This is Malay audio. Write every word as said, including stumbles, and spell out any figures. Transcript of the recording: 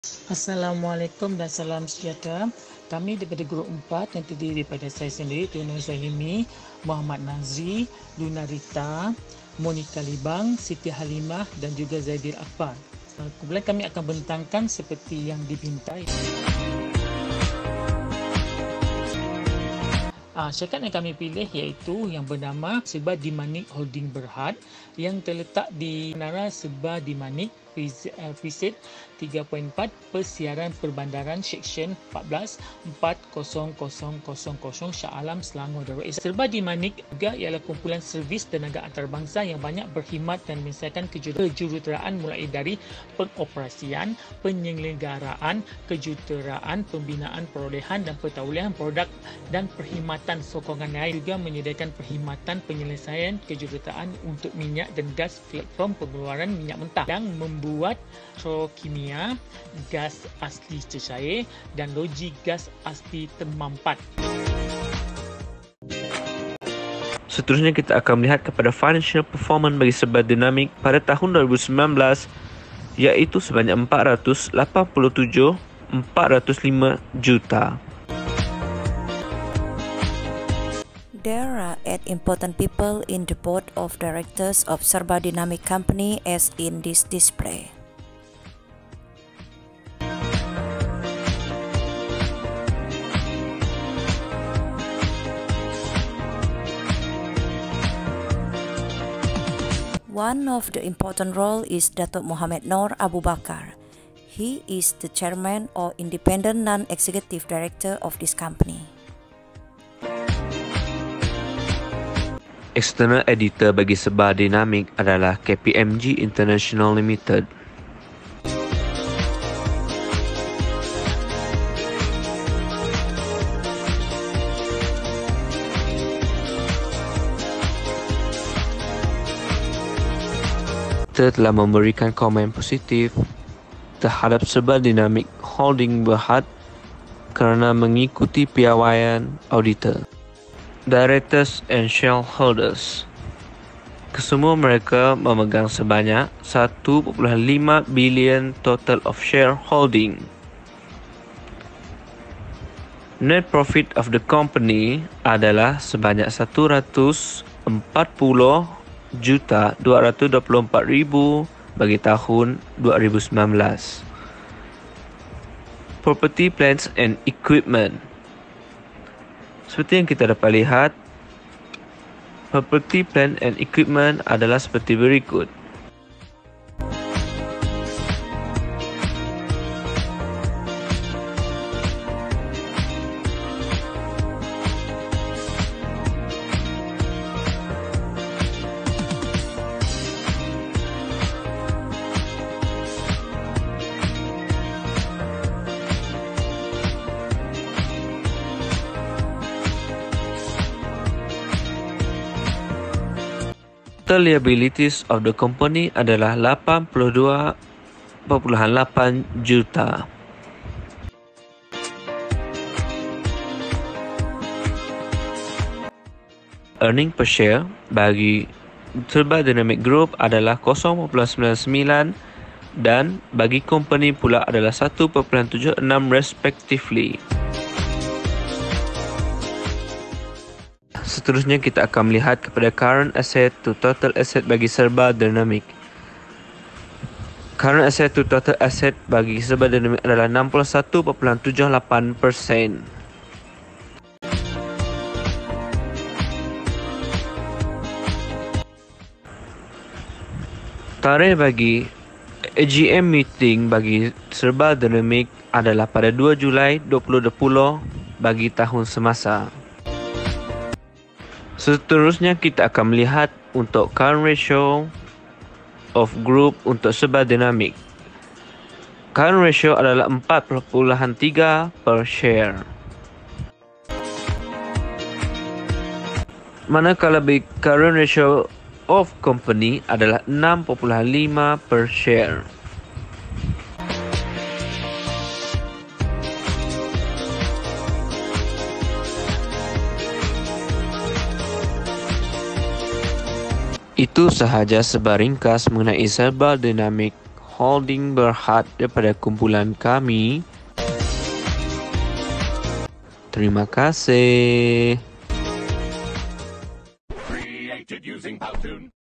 Assalamualaikum dan salam sejahtera. Kami daripada grup empat yang terdiri daripada saya sendiri, Tun Nur Zahimi, Muhammad Nazri, Luna Rita, Monica Libang, Siti Halimah dan juga Zaidil Akbar. Kemudian kami akan bentangkan seperti yang dipintai. Ah, syarikat yang kami pilih iaitu yang bernama Serba Dimanik Holding Berhad yang terletak di Menara Serba Dimanik, Preset tiga titik empat Persiaran Perbandaran Seksyen empat belas empat kosong kosong kosong kosong Shah Alam, Selangor. Serba Dimanik juga ialah kumpulan servis tenaga antarabangsa yang banyak berkhidmat dan menyelesaikan kejuruteraan mulai dari pengoperasian, penyelenggaraan, kejuruteraan, pembinaan perolehan dan pertaulian produk dan perkhidmatan sokongan lain, juga menyediakan perkhidmatan penyelesaian kejuruteraan untuk minyak dan gas, platform pengeluaran minyak mentah yang membuat petrokimia, gas asli cecair dan loji gas asli termampat. Seterusnya kita akan melihat kepada financial performance bagi Serba Dinamik pada tahun dua ribu sembilan belas, iaitu sebanyak empat ratus lapan puluh tujuh ribu empat ratus lima juta. There are eight important people in the board of directors of Serba Dinamik Company as in this display. One of the important role is Datuk Mohamed Noor Abu Bakar. He is the chairman or independent non-executive director of this company. External editor bagi Serba Dinamik adalah K P M G International Limited. Kita telah memberikan komen positif terhadap Serba Dinamik Holding Berhad kerana mengikuti piawaian auditor. Directors and shareholders, kesemua mereka memegang sebanyak satu perpuluhan lima bilion total of shareholding. Net profit of the company adalah sebanyak satu ratus empat puluh juta dua ratus dua puluh empat ribu bagi tahun dua ribu sembilan belas. Property, plants and equipment. Seperti yang kita dapat lihat, property, plant and equipment adalah seperti berikut. Total liabilities of the company adalah lapan puluh dua perpuluhan lapan juta. Earning per share bagi Serba Dinamik Group adalah kosong perpuluhan sembilan sembilan dan bagi company pula adalah satu perpuluhan tujuh enam respectively. Seterusnya kita akan melihat kepada current asset to total asset bagi Serba Dinamik. Current asset to total asset bagi Serba Dinamik adalah enam puluh satu perpuluhan tujuh lapan peratus. Tarikh bagi A G M meeting bagi Serba Dinamik adalah pada dua Julai dua ribu dua puluh bagi tahun semasa. Seterusnya kita akan melihat untuk current ratio of group untuk Serba Dinamik. Current ratio adalah empat perpuluhan tiga per share. Manakala bagi current ratio of company adalah enam perpuluhan lima per share. Itu sahaja sebaringkas mengenai Serba Dinamik Holding Berhad daripada kumpulan kami. Terima kasih. Created using Powtoon.